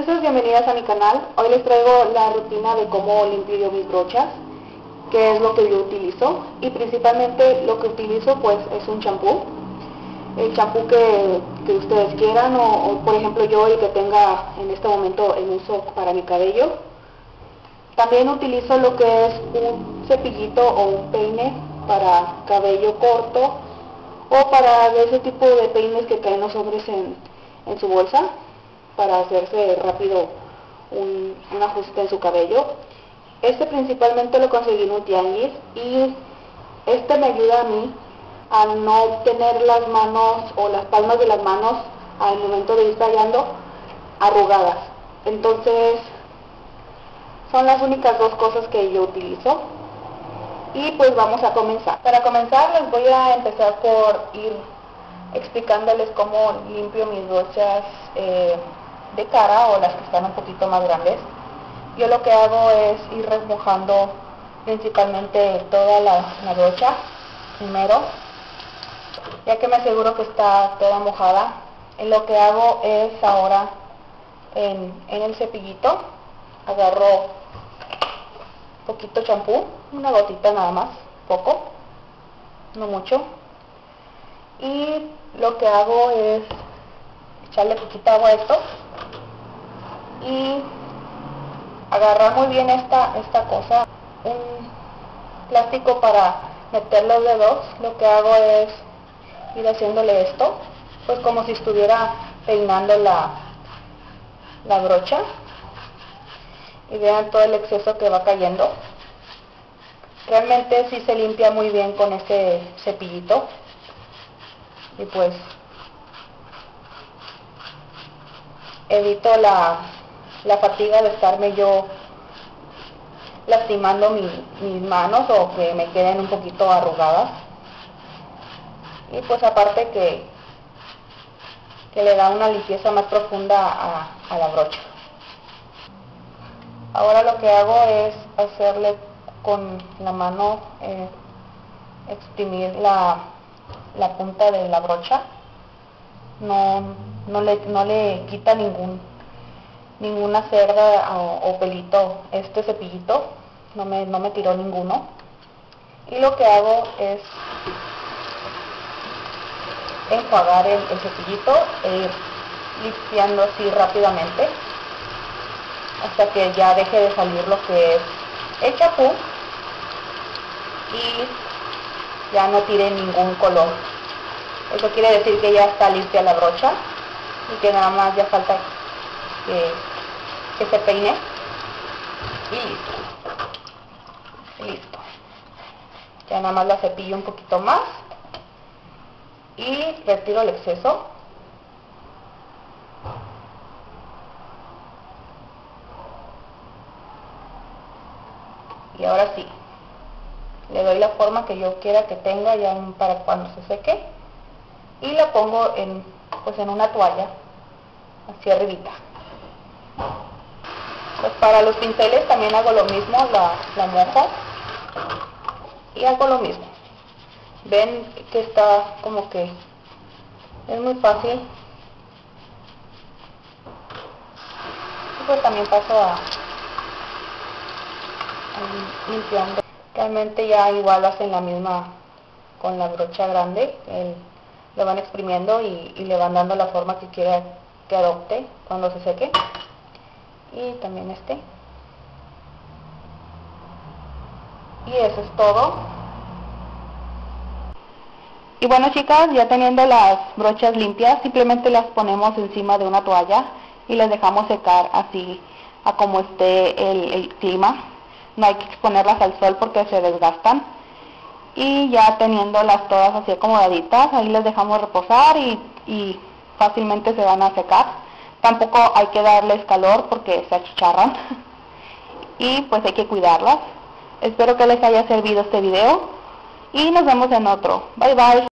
princesas, bienvenidas a mi canal. Hoy les traigo la rutina de cómo limpio yo mis brochas, que es lo que yo utilizo, y principalmente lo que utilizo pues es un champú, el champú que ustedes quieran, o por ejemplo yo el que tenga en este momento en uso para mi cabello. También utilizo lo que es un cepillito o un peine para cabello corto, o para ese tipo de peines que traen los hombres en su bolsa, para hacerse rápido un ajuste en su cabello. Este principalmente lo conseguí en un tianguis, y este me ayuda a mí a no tener las manos o las palmas de las manos al momento de ir tallando arrugadas. Entonces son las únicas dos cosas que yo utilizo, y pues vamos a comenzar. Para comenzar les voy a empezar por ir explicándoles cómo limpio mis brochas de cara, o las que están un poquito más grandes. Yo lo que hago es ir remojando principalmente toda la brocha primero, ya que me aseguro que está toda mojada. Lo que hago es ahora en el cepillito agarro poquito champú, una gotita nada más, poco, no mucho, y lo que hago es echarle poquita agua a esto y agarrar muy bien esta cosa, un plástico para meter los dedos. Lo que hago es ir haciéndole esto, pues como si estuviera peinando la brocha, y vean todo el exceso que va cayendo. Realmente sí se limpia muy bien con este cepillito, y pues evito la fatiga de estarme yo lastimando mis manos, o que me queden un poquito arrugadas. Y pues aparte que le da una limpieza más profunda a la brocha. Ahora lo que hago es hacerle con la mano, exprimir la punta de la brocha. No le quita ninguna cerda o pelito este cepillito, no me tiró ninguno. Y lo que hago es enjuagar el cepillito e ir limpiando así rápidamente hasta que ya deje de salir lo que es el champú y ya no tire ningún color. Eso quiere decir que ya está limpia la brocha, y que nada más ya falta que se peine, y listo. Ya nada más la cepillo un poquito más y retiro el exceso. Y ahora sí, le doy la forma que yo quiera que tenga ya para cuando se seque, y la pongo en una toalla así arribita. Pues para los pinceles también hago lo mismo, la mojo y hago lo mismo. Ven que está como que es muy fácil. Y pues también paso a limpiando. Realmente ya igual hacen la misma con la brocha grande, lo van exprimiendo y le van dando la forma que quiera que adopte cuando se seque. Y también y eso es todo. Y bueno, chicas, ya teniendo las brochas limpias, simplemente las ponemos encima de una toalla y las dejamos secar así a como esté el clima. No hay que exponerlas al sol porque se desgastan. Y ya teniéndolas todas así acomodaditas, ahí las dejamos reposar y fácilmente se van a secar. Tampoco hay que darles calor porque se achicharran. Y pues hay que cuidarlas. Espero que les haya servido este video y nos vemos en otro. Bye bye.